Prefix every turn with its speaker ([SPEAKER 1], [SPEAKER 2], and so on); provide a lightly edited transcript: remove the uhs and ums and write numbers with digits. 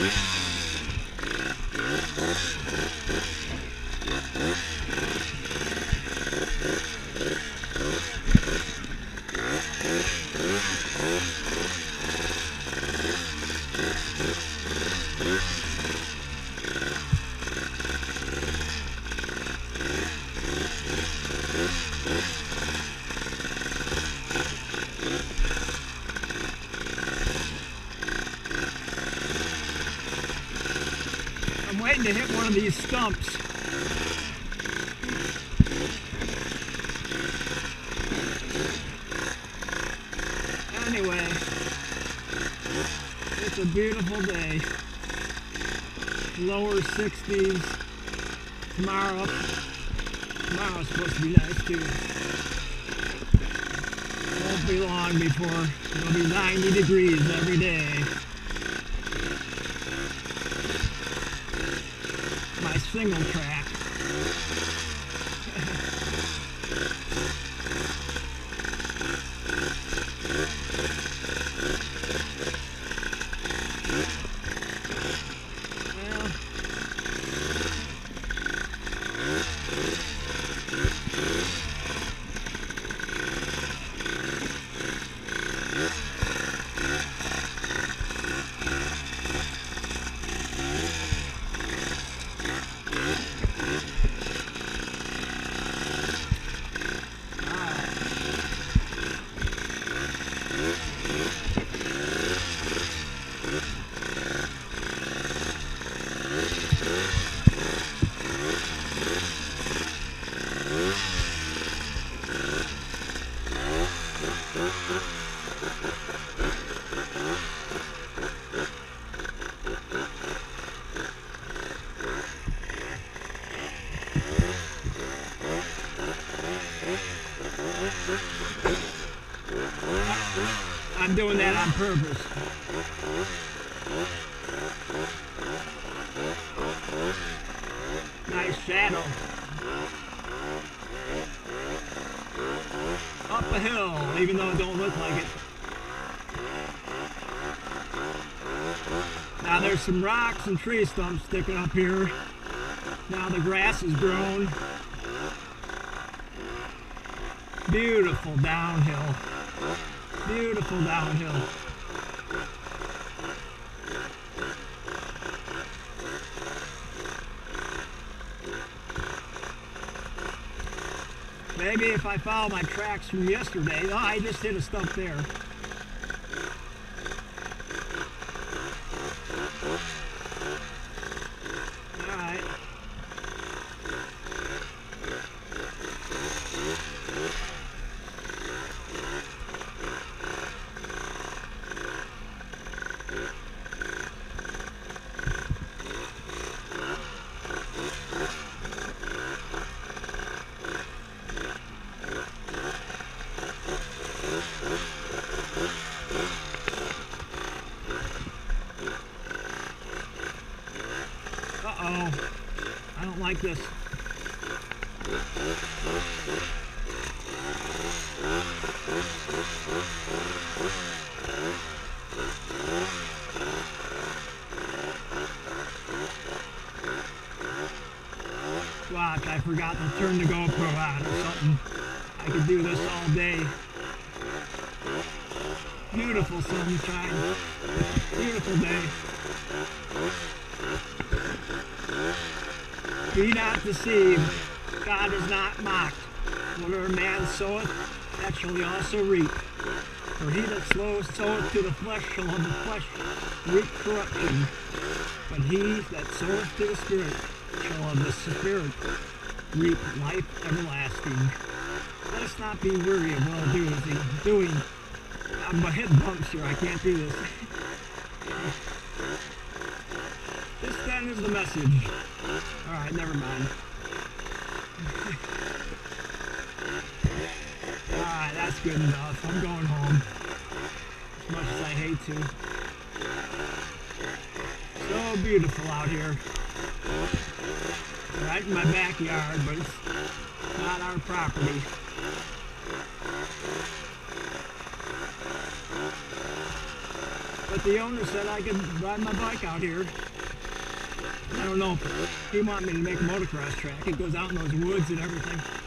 [SPEAKER 1] I'm waiting to hit one of these stumps. Anyway, it's a beautiful day. Lower 60s. Tomorrow's supposed to be nice too. Won't be long before it'll be 90 degrees every day. My single track. I'm doing that on purpose. Nice shadow. Up a hill, even though it don't look like it. Now there's some rocks and tree stumps sticking up here. Now the grass is grown. Beautiful downhill. Beautiful downhill. Maybe if I follow my tracks from yesterday, oh, I just hit a stump there. All right. Uh-oh, I don't like this. Watch, I forgot to turn the GoPro on or something. I could do this all day. Beautiful sunshine. Beautiful day. Be not deceived. God is not mocked. Whatever man soweth, that shall he also reap. For he that soweth to the flesh shall of the flesh reap corruption. But he that soweth to the Spirit shall of the Spirit reap life everlasting. Let us not be weary of well doing. I'm hitting bumps here. I can't do this. This then is the message. Alright, never mind. Alright, that's good enough. I'm going home. As much as I hate to. So beautiful out here. Right in my backyard, but it's not our property. But the owner said I could ride my bike out here. I don't know if he wanted me to make a motocross track. It goes out in those woods and everything.